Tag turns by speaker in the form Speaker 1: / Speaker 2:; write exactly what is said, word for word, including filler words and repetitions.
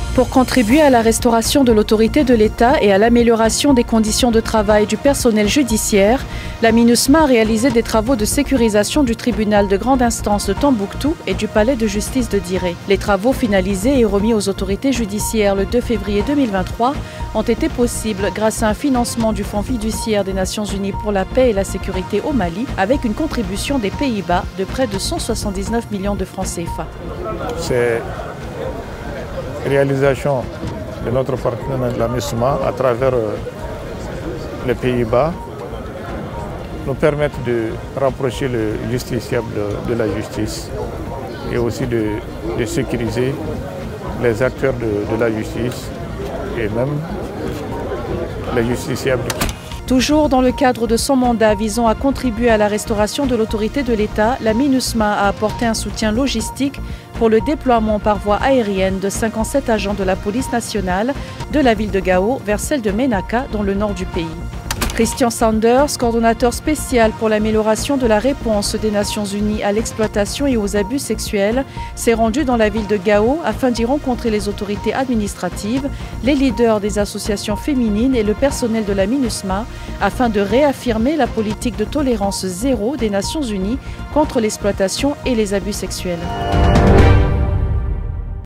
Speaker 1: Pour contribuer à la restauration de l'autorité de l'État et à l'amélioration des conditions de travail du personnel judiciaire, la MINUSMA a réalisé des travaux de sécurisation du tribunal de grande instance de Tombouctou et du palais de justice de Diré. Les travaux finalisés et remis aux autorités judiciaires le deux février deux mille vingt-trois ont été possibles grâce à un financement du Fonds fiduciaire des Nations Unies pour la paix et la sécurité au Mali avec une contribution des Pays-Bas de près de cent soixante-dix-neuf millions de francs C F A.
Speaker 2: C'est réalisation de notre partenaire de la MINUSMA à travers les Pays-Bas nous permettent de rapprocher le justiciable de, de la justice et aussi de, de sécuriser les acteurs de, de la justice et même les justiciables.
Speaker 1: Toujours dans le cadre de son mandat visant à contribuer à la restauration de l'autorité de l'État, la MINUSMA a apporté un soutien logistique pour le déploiement par voie aérienne de cinquante-sept agents de la police nationale de la ville de Gao vers celle de Ménaka dans le nord du pays. Christian Sanders, coordonnateur spécial pour l'amélioration de la réponse des Nations Unies à l'exploitation et aux abus sexuels, s'est rendu dans la ville de Gao afin d'y rencontrer les autorités administratives, les leaders des associations féminines et le personnel de la MINUSMA afin de réaffirmer la politique de tolérance zéro des Nations Unies contre l'exploitation et les abus sexuels.